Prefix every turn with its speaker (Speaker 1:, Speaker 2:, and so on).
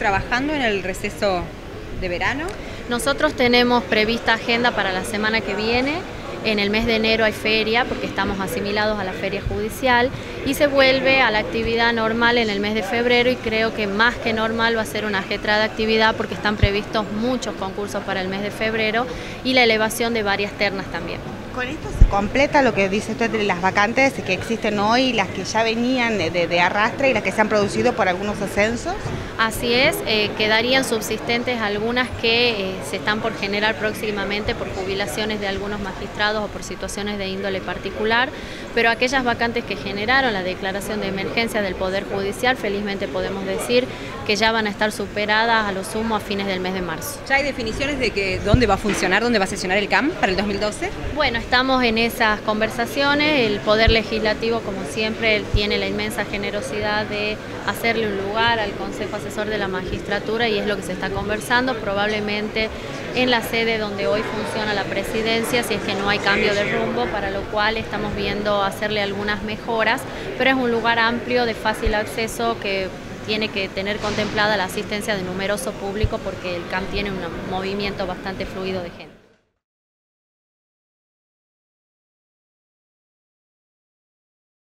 Speaker 1: trabajando en el receso de verano?
Speaker 2: Nosotros tenemos prevista agenda para la semana que viene. En el mes de enero hay feria porque estamos asimilados a la feria judicial y se vuelve a la actividad normal en el mes de febrero, y creo que más que normal va a ser una ajetreada actividad porque están previstos muchos concursos para el mes de febrero y la elevación de varias ternas también.
Speaker 3: ¿Con esto se completa lo que dice usted de las vacantes que existen hoy, las que ya venían de arrastre y las que se han producido por algunos ascensos?
Speaker 2: Así es, quedarían subsistentes algunas que se están por generar próximamente por jubilaciones de algunos magistrados o por situaciones de índole particular, pero aquellas vacantes que generaron la declaración de emergencia del Poder Judicial, felizmente podemos decir que ya van a estar superadas a lo sumo a fines del mes de marzo.
Speaker 1: ¿Ya hay definiciones de que dónde va a funcionar, dónde va a sesionar el CAM para el 2012?
Speaker 2: Bueno, estamos en esas conversaciones. El Poder Legislativo, como siempre, tiene la inmensa generosidad de hacerle un lugar al Consejo Asesor de la Magistratura, y es lo que se está conversando, probablemente en la sede donde hoy funciona la presidencia, si es que no hay cambio de rumbo, para lo cual estamos viendo hacerle algunas mejoras, pero es un lugar amplio de fácil acceso que tiene que tener contemplada la asistencia de numeroso público porque el CAM tiene un movimiento bastante fluido de gente.